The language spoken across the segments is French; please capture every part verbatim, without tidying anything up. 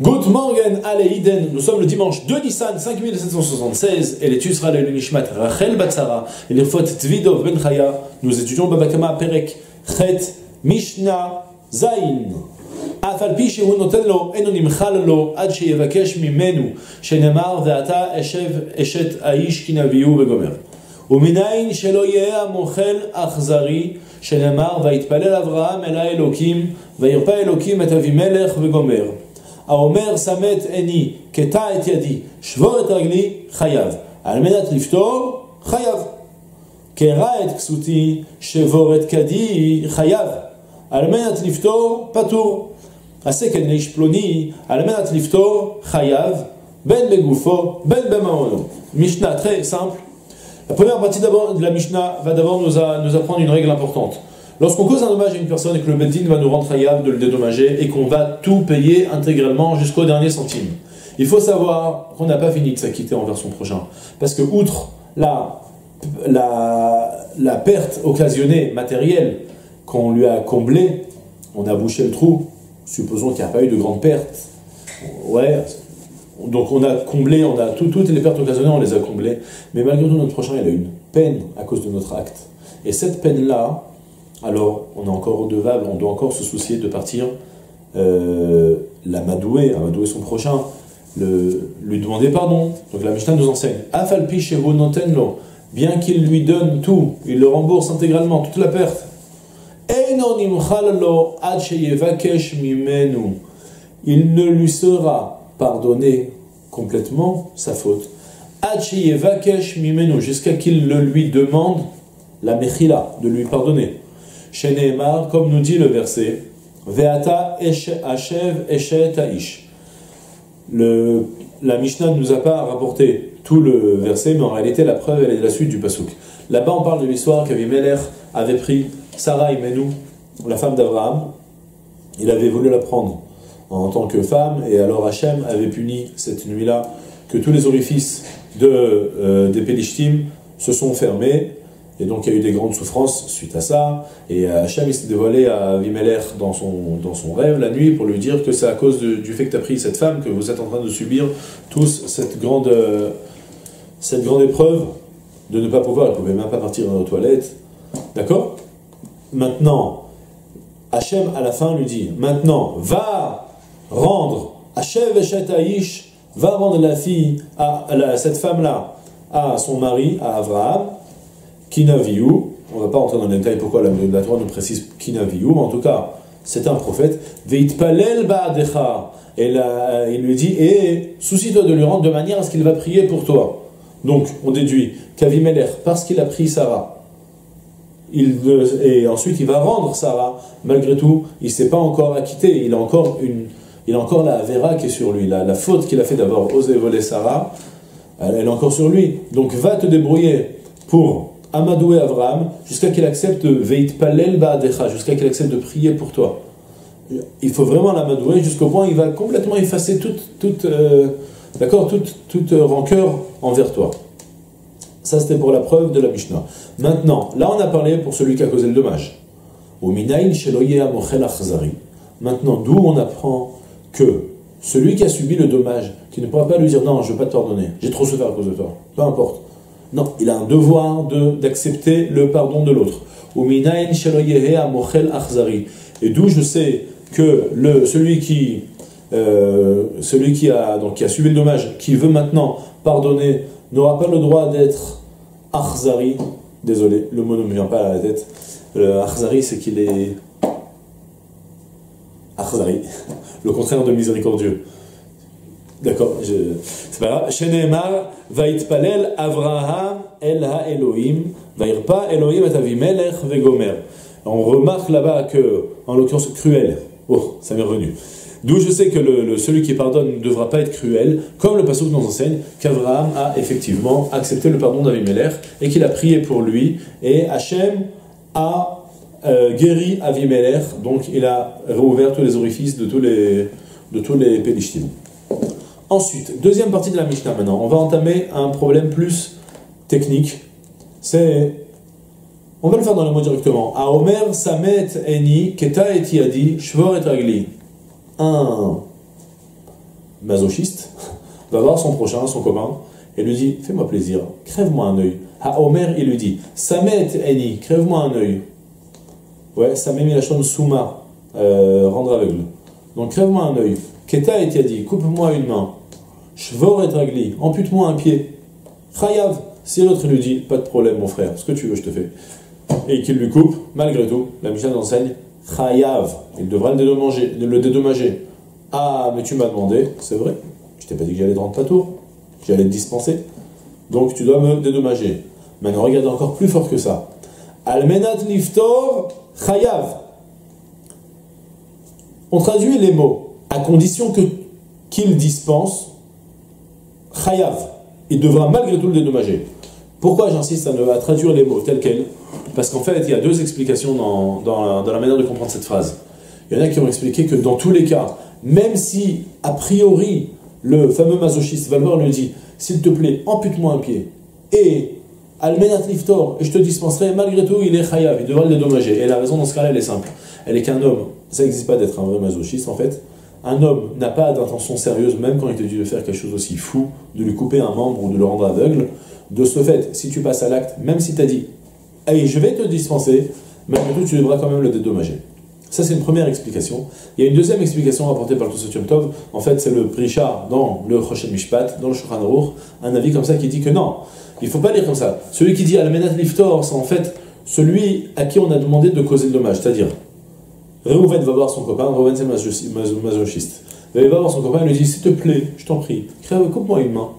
Good morning, allez, Iden. Nous sommes le dimanche deux Nissan cinq mille sept cent soixante-seize et l'étude sera le Nishmat Rachel Batsara et l'Irfot Tvidov Ben Chaya. Nous étudions Babakama Perek Chet Mishnah Zain. אף על פי שהוא נותן לו, אינו נמחל לו עד שיבקש ממנו, שנאמר ואתה אשב אשת האיש כי נביאו וגומר. ומנין שלא יהיה המוכל אכזרי, שנאמר ויתפלל אברהם אל האלוקים, וירפא אלוקים את אבימלך וגומר. האומר שמת עיני, קטע את ידי, שבור את רגלי, חייב. על מנת לפתור, חייב. קרע את כסותי, שבור את כדי, חייב. על מנת לפתור, פטור. הסקן לאיש פלוני, על מנת לפתור, חייב, בין בגופו, בין במעונו. Mishnah très simple. La première partie d'abord de la Mishnah va d'abord nous, a, nous apprendre une règle importante. Lorsqu'on cause un dommage à une personne et que le Beddin va nous rendre chayav de le dédommager et qu'on va tout payer intégralement jusqu'au dernier centime, il faut savoir qu'on n'a pas fini de s'acquitter envers son prochain. Parce que outre la, la, la perte occasionnée matérielle qu'on lui a comblée, on a bouché le trou, supposons qu'il n'y a pas eu de grande perte. Ouais, donc on a comblé, on a tout, toutes les pertes occasionnées, on les a comblées. Mais malgré tout, notre prochain, il a une peine à cause de notre acte. Et cette peine-là, alors on est encore redevable, on doit encore se soucier de partir euh, la madouer, amadouer son prochain, le, lui demander pardon. Donc la Mishnah nous enseigne, Afalpi shehu notenlo, bien qu'il lui donne tout, il le rembourse intégralement, toute la perte. Il ne lui sera pardonné complètement sa faute jusqu'à qu'il le lui demande la mechila, de lui pardonner. Sheneemar, comme nous dit le verset, Ve'ata ashev eshet aish. Le, la Mishnah ne nous a pas rapporté tout le verset, mais en réalité la preuve elle est de la suite du pasuk. Là-bas on parle de l'histoire qu'Avimelech avait pris Sarah Imenu, la femme d'Abraham. Il avait voulu la prendre en tant que femme, et alors Hachem avait puni cette nuit-là que tous les orifices de, euh, des Pélishtim se sont fermés, et donc il y a eu des grandes souffrances suite à ça, et Hachem il s'est dévoilé à Avimelech dans son, dans son rêve la nuit pour lui dire que c'est à cause de, du fait que tu as pris cette femme que vous êtes en train de subir tous cette grande, euh, cette grande épreuve de ne pas pouvoir, elle ne pouvait même pas partir dans les toilettes, d'accord? Maintenant, Hachem à la fin lui dit, maintenant, va rendre, Hachem Eshet Aish, va rendre la fille, à, à, la, à cette femme-là, à son mari, à Abraham, Kinaviu, on ne va pas rentrer dans les détails pourquoi la, la Torah nous précise Kinaviu, mais en tout cas, c'est un prophète, Veitpalel Ba'adecha, et la, il lui dit, et soucie-toi de lui rendre de manière à ce qu'il va prier pour toi. Donc, on déduit qu'Avimelech, parce qu'il a pris Sarah, Il, et ensuite il va rendre Sarah, malgré tout, il ne s'est pas encore acquitté, il a encore, une, il a encore la Avera qui est sur lui, la, la faute qu'il a fait d'avoir osé voler Sarah, elle, elle est encore sur lui. Donc va te débrouiller pour amadouer Abraham jusqu'à qu'il accepte Veit Palel Ba'adecha, jusqu'à qu'il accepte de prier pour toi. Il faut vraiment l'amadouer jusqu'au point où il va complètement effacer toute, toute, euh, d'accord, toute, toute rancœur envers toi. Ça, c'était pour la preuve de la Mishnah. Maintenant, là, on a parlé pour celui qui a causé le dommage. Maintenant, d'où on apprend que celui qui a subi le dommage, qui ne pourra pas lui dire « Non, je ne veux pas te pardonner, j'ai trop souffert à cause de toi. » Peu importe. Non, il a un devoir de, d'accepter le pardon de l'autre. Et d'où je sais que le, celui, qui, euh, celui qui, a, donc, qui a subi le dommage, qui veut maintenant pardonner, n'aura pas le droit d'être akhzari. Désolé, le mot ne me vient pas à la tête. Le akhzari, c'est qu'il est akhzari, le contraire de miséricordieux. D'accord, je... c'est pas grave. Sheneemar vaitpalel Avraham el ha Elohim vairpa Elohim et Avimelech vegomer. On remarque là-bas que, en l'occurrence, cruel. Oh, ça m'est revenu. D'où je sais que le, le, celui qui pardonne ne devra pas être cruel, comme le pasuk nous enseigne qu'Avraham a effectivement accepté le pardon d'Avimelech et qu'il a prié pour lui, et Hachem a euh, guéri Avimelech, donc il a rouvert tous les orifices de tous les, de tous les Pélishtim. Ensuite, deuxième partie de la Mishnah maintenant, on va entamer un problème plus technique, c'est, on va le faire dans le mot directement, Aomer Samet Eni Keta et Yadi Shvor et Ragli. Un masochiste, va voir son prochain, son copain, et lui dit, fais-moi plaisir, crève-moi un œil. À Omer, il lui dit, Samet Eni, crève-moi un œil. Ouais, Samet Milachon Souma, euh, rendre aveugle. Donc crève-moi un œil. Keta et dit, coupe-moi une main. Shvor et Ragli, ampute-moi un pied. Chayav, si l'autre lui dit, pas de problème mon frère, ce que tu veux je te fais. Et qu'il lui coupe, malgré tout, la Mishnah enseigne, Chayav, il devra le dédommager, le dédommager. Ah, mais tu m'as demandé, c'est vrai, je t'ai pas dit que j'allais te rendre ta tour, que j'allais te dispenser, donc tu dois me dédommager. Maintenant, regarde encore plus fort que ça. Almenat liftor chayav. On traduit les mots, à condition que qu'il dispense chayav. Il devra malgré tout le dédommager. Pourquoi j'insiste à, à traduire les mots tels quels? Parce qu'en fait, il y a deux explications dans, dans, la, dans la manière de comprendre cette phrase. Il y en a qui ont expliqué que dans tous les cas, même si, a priori, le fameux masochiste va le voir et lui dit « S'il te plaît, ampute-moi un pied. » Et « Almenat liftor, et je te dispenserai. » Malgré tout, il est chayav, il devra le dédommager. Et la raison dans ce cas-là, elle est simple. Elle est qu'un homme, ça n'existe pas d'être un vrai masochiste en fait. Un homme n'a pas d'intention sérieuse, même quand il te dit de faire quelque chose aussi fou, de lui couper un membre ou de le rendre aveugle. De ce fait, si tu passes à l'acte, même si tu as dit « Hey, je vais te dispenser », malgré tout, tu devras quand même le dédommager. Ça, c'est une première explication. Il y a une deuxième explication rapportée par le Tosfot Yom Tov. En fait, c'est le Prisha dans le Choshen Mishpat, dans le Shulchan Aruch, un avis comme ça qui dit que non, il ne faut pas lire comme ça. Celui qui dit Almenat Liftor, c'est en fait celui à qui on a demandé de causer le dommage. C'est-à-dire, Reuven va voir son copain, Reuven c'est le masochiste. Il va voir son copain et lui dit, s'il te plaît, je t'en prie, coupe-moi une main.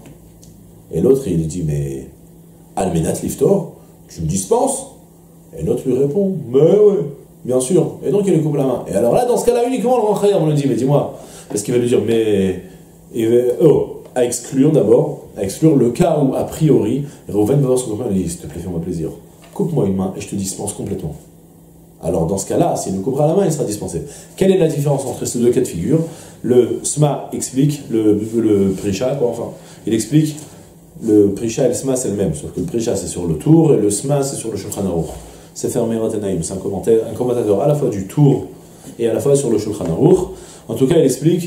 Et l'autre, il lui dit, mais Almenat Liftor, tu me dispenses? Et l'autre lui répond, mais ouais. Bien sûr, et donc il lui coupe la main. Et alors là, dans ce cas-là, uniquement le rentré, on lui dit, mais dis-moi, parce qu'il va lui dire, mais. Il va... Oh, à exclure d'abord, à exclure le cas où, a priori, Reuven va voir son copain et lui dit, s'il te plaît, fais-moi plaisir, coupe-moi une main et je te dispense complètement. Alors dans ce cas-là, s'il nous coupera la main, il sera dispensé. Quelle est la différence entre ces deux cas de figure? Le Sma explique, le, le Prisha, quoi, enfin, il explique, le Prisha et le Sma c'est le même, sauf que le Prisha c'est sur le tour et le Sma c'est sur le Shulchan Aruch. C'est fermé Ratanaïm, c'est un commentaire, un commentateur à la fois du tour et à la fois sur le Shulchan Aruch. En tout cas, il explique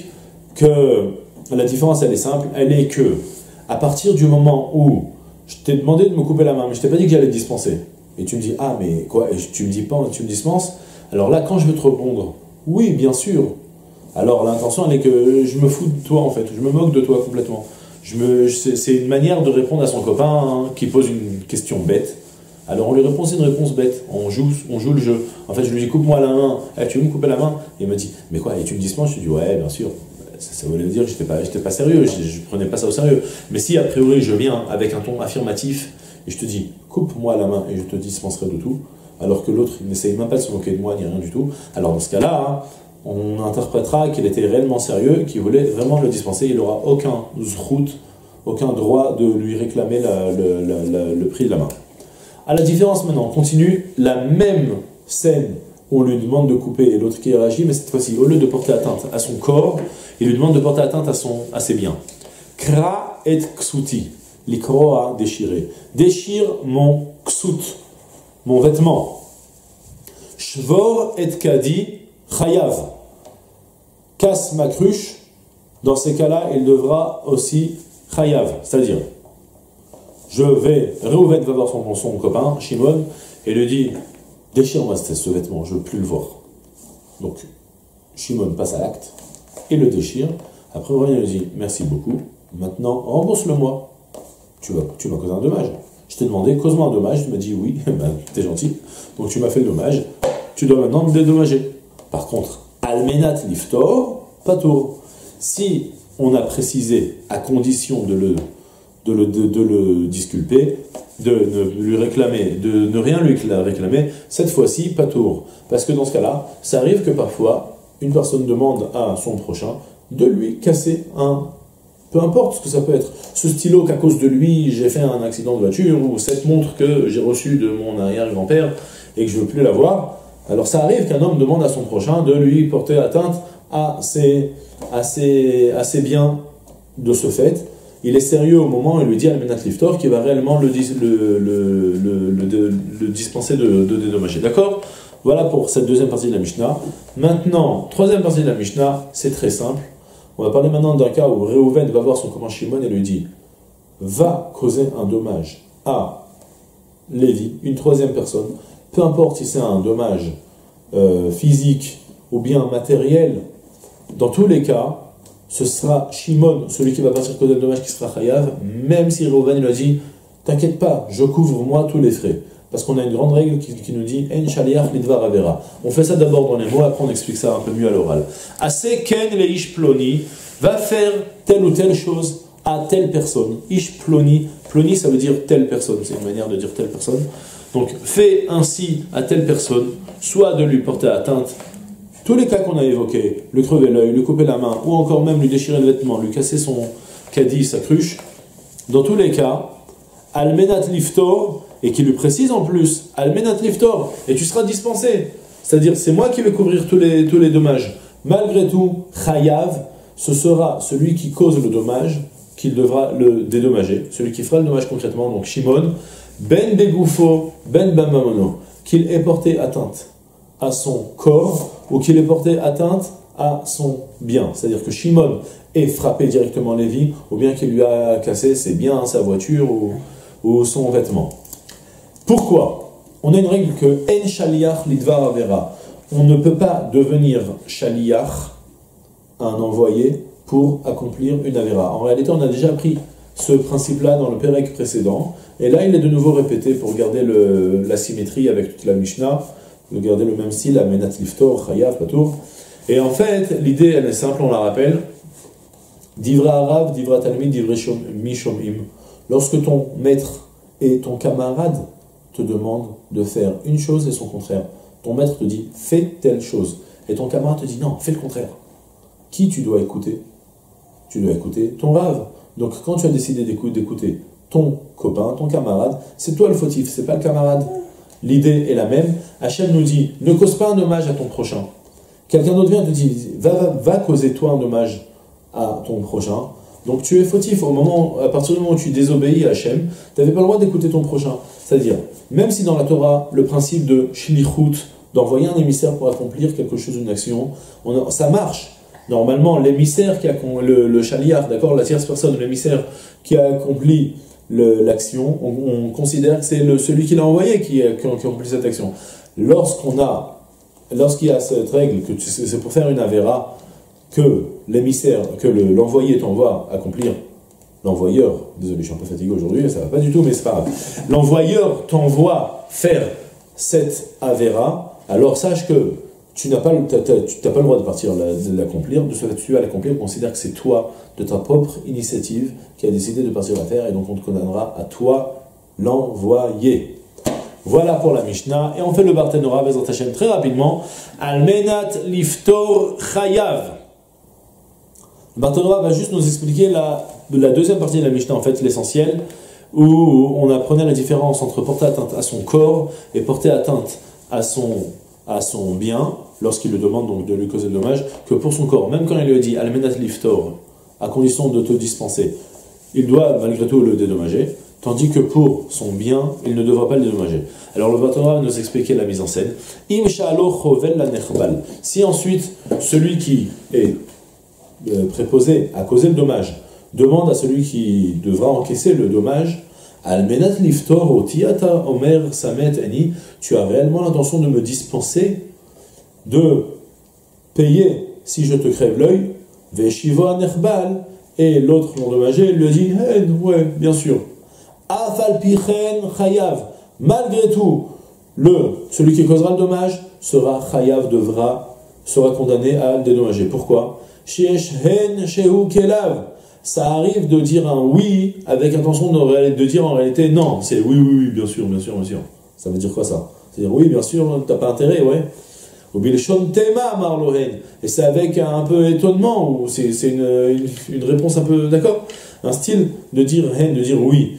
que la différence, elle est simple, elle est que, à partir du moment où je t'ai demandé de me couper la main, mais je t'ai pas dit que j'allais te dispenser, et tu me dis, ah, mais quoi, et tu me dis pas, tu me dispenses, alors là, quand je veux te répondre, oui, bien sûr, alors l'intention, elle est que je me fous de toi, en fait, je me moque de toi complètement. Je me, c'est une manière de répondre à son copain hein, qui pose une question bête. Alors on lui répond, c'est une réponse bête, on joue, on joue le jeu. En fait, je lui dis, coupe-moi la main, hey, tu veux me couper la main? Et il me dit, mais quoi, et tu me dispenses? Je lui dis, ouais, bien sûr. Ça, ça voulait dire que j'étais pas, j'étais pas sérieux, je, je prenais pas ça au sérieux. Mais si, a priori, je viens avec un ton affirmatif, et je te dis, coupe-moi la main, et je te dispenserai de tout, alors que l'autre, il n'essaye même pas de se moquer de moi, ni rien du tout, alors dans ce cas-là, hein, on interprétera qu'il était réellement sérieux, qu'il voulait vraiment le dispenser, il n'aura aucun zrout, aucun droit de lui réclamer la, le, la, la, le prix de la main. À la différence maintenant, on continue la même scène où on lui demande de couper et l'autre qui réagit, mais cette fois-ci, au lieu de porter atteinte à son corps, il lui demande de porter atteinte à, son, à ses biens. Kra et ksuti, l'ikroa déchiré. Déchire mon ksut, mon vêtement. Shvor et kadi chayav. Casse ma cruche, dans ces cas-là, il devra aussi chayav, c'est-à-dire. Je vais, Reuven va voir son, son copain, Shimon, et lui dit, déchire-moi ce vêtement, je ne veux plus le voir. Donc, Shimon passe à l'acte, et le déchire. Après, Reuven lui dit, merci beaucoup, maintenant, rembourse-le-moi. Tu vas, tu m'as causé un dommage. Je t'ai demandé, cause-moi un dommage, tu m'as dit oui, ben, t'es gentil, donc tu m'as fait le dommage, tu dois maintenant me dédommager. Par contre, Almenat liftor, patour. Si on a précisé, à condition de le De le, de, de le disculper, de ne lui réclamer, de ne rien lui réclamer, cette fois-ci, pas tour. Parce que dans ce cas-là, ça arrive que parfois, une personne demande à son prochain de lui casser un, peu importe ce que ça peut être, ce stylo qu'à cause de lui, j'ai fait un accident de voiture, ou cette montre que j'ai reçue de mon arrière-grand-père et que je ne veux plus l'avoir. Alors ça arrive qu'un homme demande à son prochain de lui porter atteinte à ses, à ses, à ses biens de ce fait. Il est sérieux au moment où il lui dit Almenat liftor qui va réellement le, le, le, le, le, le dispenser de, de dédommager. D'accord? Voilà pour cette deuxième partie de la Mishnah. Maintenant, troisième partie de la Mishnah, c'est très simple. On va parler maintenant d'un cas où Réhouven va voir son copain Shimon et lui dit va causer un dommage à Lévi, une troisième personne, peu importe si c'est un dommage euh, physique ou bien matériel, dans tous les cas, ce sera Shimon, celui qui va partir causer le dommage, qui sera chayav, même si Réhouven lui a dit t'inquiète pas, je couvre moi tous les frais. Parce qu'on a une grande règle qui, qui nous dit En shaliach lidvar avera. On fait ça d'abord dans les mots, après on explique ça un peu mieux à l'oral. Assez ken le ish ploni va faire telle ou telle chose à telle personne. Ish ploni, ploni ça veut dire telle personne, c'est une manière de dire telle personne. Donc fais ainsi à telle personne, soit de lui porter atteinte, tous les cas qu'on a évoqués, lui crever l'œil, lui couper la main, ou encore même lui déchirer le vêtement, lui casser son caddie, sa cruche. Dans tous les cas, Almenat liftor, et qui lui précise en plus, Almenat liftor, et tu seras dispensé. C'est-à-dire, c'est moi qui vais couvrir tous les, tous les dommages. Malgré tout, chayav, ce sera celui qui cause le dommage, qu'il devra le dédommager. Celui qui fera le dommage concrètement, donc Shimon, ben begoufo, ben bamamono, qu'il ait porté atteinte à son corps, ou qu'il ait porté atteinte à son bien. C'est-à-dire que Shimon ait frappé directement Lévi, ou bien qu'il lui a cassé ses biens, sa voiture, ou, ou son vêtement. Pourquoi? On a une règle que En shaliach lidvar avera. On ne peut pas devenir shaliach, un envoyé, pour accomplir une avera. En réalité, on a déjà appris ce principe-là dans le Pérec précédent, et là, il est de nouveau répété pour garder le, la symétrie avec toute la Mishnah, de garder le même style, Amenat liftor, chayav, patour. Et en fait, l'idée, elle est simple, on la rappelle. Divra arav, divra talmid, divra mishomim. Lorsque ton maître et ton camarade te demandent de faire une chose et son contraire, ton maître te dit fais telle chose, et ton camarade te dit non, fais le contraire. Qui tu dois écouter? Tu dois écouter ton rave. Donc quand tu as décidé d'écouter ton copain, ton camarade, c'est toi le fautif, c'est pas le camarade. L'idée est la même. Hachem nous dit ne cause pas un dommage à ton prochain. Quelqu'un d'autre vient te dit va, va, va causer toi un dommage à ton prochain. Donc tu es fautif au moment, à partir du moment où tu désobéis à Hachem, tu n'avais pas le droit d'écouter ton prochain. C'est-à-dire, même si dans la Torah, le principe de shlichut, d'envoyer un émissaire pour accomplir quelque chose, une action, on a, ça marche. Normalement, l'émissaire qui a le, le shaliach, d'accord, la tierce personne, l'émissaire qui a accompli le, l'action, on, on considère que c'est le, celui qui l'a envoyé qui a, qui a accompli cette action. Lorsqu'on a, lorsqu'il y a cette règle que tu, c'est pour faire une avéra, que l'émissaire, que le, l'envoyé t'envoie accomplir, l'envoyeur, désolé, je suis un peu fatigué aujourd'hui, ça va pas du tout, mais c'est pas grave. L'envoyeur t'envoie faire cette avéra, alors sache que tu n'as pas, t'as, t'as, tu n'as pas le droit de partir de l'accomplir, de ce fait que tu vas l'accomplir, on considère que c'est toi, de ta propre initiative, qui a décidé de partir la faire, et donc on te condamnera à toi l'envoyer. Voilà pour la Mishnah, et on fait le Barthénora, Bezrat Hashem, très rapidement. Almenat liftor chayav. Le Barthénora va juste nous expliquer la, la deuxième partie de la Mishnah, en fait, l'essentiel, où on apprenait la différence entre porter atteinte à son corps et porter atteinte à son, à son bien, lorsqu'il le demande donc de lui causer le dommage, que pour son corps, même quand il lui a dit Almenat liftor, à condition de te dispenser, il doit malgré tout le dédommager, tandis que pour son bien, il ne devra pas le dédommager. Alors le Barthénora va nous expliquer la mise en scène. Im sha'alo chovel la nechbal. Si ensuite, celui qui est euh, préposé à causer le dommage demande à celui qui devra encaisser le dommage, Almenat liftor o tiata omer samet eni, tu as réellement l'intention de me dispenser de payer si je te crève l'œil, veshivo nechbal, et l'autre l'endommagé lui a dit hey, ouais, bien sûr. Afal pichen chayav, malgré tout, le, celui qui causera le dommage sera chayav, devra, sera condamné à le dédommager. Pourquoi? Shiesh hen shehu kelav. Ça arrive de dire un oui avec intention de, de dire en réalité non. C'est oui, oui, oui, bien sûr, bien sûr, bien sûr. Ça veut dire quoi ça? C'est-à-dire oui, bien sûr, t'as pas intérêt, ouais. Et c'est avec un peu étonnement, ou c'est, c'est une, une, une réponse un peu, d'accord? Un style de dire hen, de dire oui.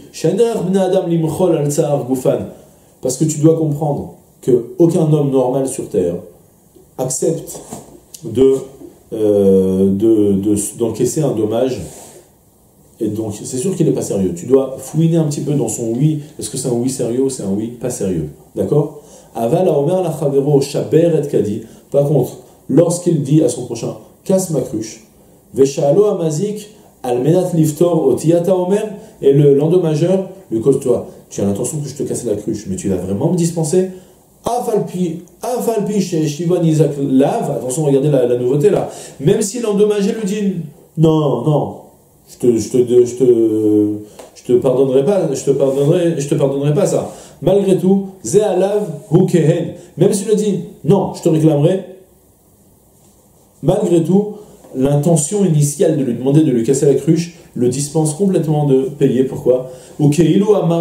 Parce que tu dois comprendre qu'aucun homme normal sur terre accepte de, euh, de, de, d'encaisser un dommage. Et donc, c'est sûr qu'il n'est pas sérieux. Tu dois fouiner un petit peu dans son oui. Est-ce que c'est un oui sérieux ou c'est un oui pas sérieux? D'accord? Aval a omer la chavero shaber et kadi. Par contre, lorsqu'il dit à son prochain, casse ma cruche, Veshalo amazik al menat liftor otiyata omer, et le l'endommageur lui cause toi. Tu as l'intention que je te casse la cruche, mais tu vas vraiment me dispenser? Afalpi, afalpi chez Shivan Isaac lave. Attention, regardez la, la nouveauté là. Même si l'endommagé lui dit non, non, je te, je te, je te, je te pardonnerai pas, je te pardonnerai, je te pardonnerai pas ça. Malgré tout, ze alav hu kehen. Même s'il lui dit non, je te réclamerai. Malgré tout, l'intention initiale de lui demander de lui casser la cruche le dispense complètement de payer. Pourquoi? Tu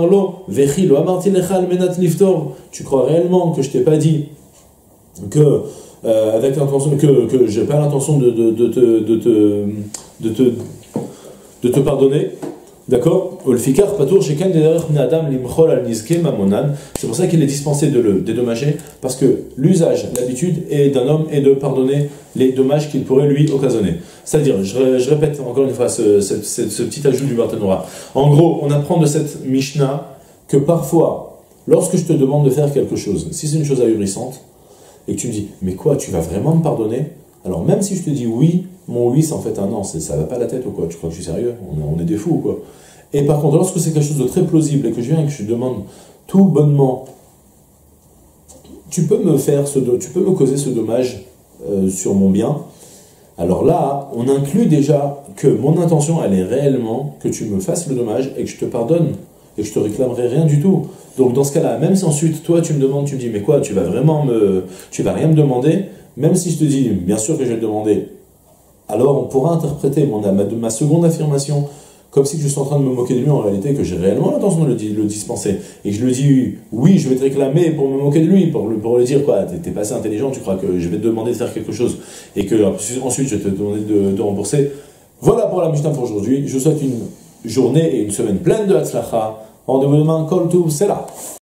crois réellement que je t'ai pas dit que euh, avec l'intention que que j'ai pas l'intention de de de te de te de te de te pardonner, d'accord? C'est pour ça qu'il est dispensé de le dédommager, parce que l'usage, l'habitude est d'un homme est de pardonner les dommages qu'il pourrait lui occasionner. C'est-à-dire, je, je répète encore une fois ce, ce, ce, ce petit ajout du Barthénora. En gros, on apprend de cette Mishnah que parfois, lorsque je te demande de faire quelque chose, si c'est une chose ahurissante, et que tu me dis, mais quoi, tu vas vraiment me pardonner? Alors même si je te dis oui, mon oui c'est en fait un non, c'est, ça va pas la tête ou quoi? Tu crois que je suis sérieux? On est, on est des fous ou quoi? Et par contre, lorsque c'est quelque chose de très plausible et que je viens et que je te demande tout bonnement, tu peux me faire ce, tu peux me causer ce dommage euh, sur mon bien. Alors là, on inclut déjà que mon intention, elle est réellement que tu me fasses le dommage et que je te pardonne et que je te réclamerai rien du tout. Donc dans ce cas-là, même si ensuite toi tu me demandes, tu me dis mais quoi, tu vas vraiment me, tu vas rien me demander, même si je te dis bien sûr que je vais te demander, alors on pourra interpréter mon, ma, ma seconde affirmation comme si je suis en train de me moquer de lui en réalité, que j'ai réellement l'intention de le, le dispenser. Et je lui dis, oui, je vais te réclamer pour me moquer de lui, pour, le, pour lui dire, quoi, t'es, t'es pas assez intelligent, tu crois que je vais te demander de faire quelque chose, et que ensuite je vais te demander de, de rembourser. Voilà pour la Mishnah pour aujourd'hui. Je vous souhaite une journée et une semaine pleine de Hatzlacha. Rendez-vous demain, Kol Tuv, c'est là.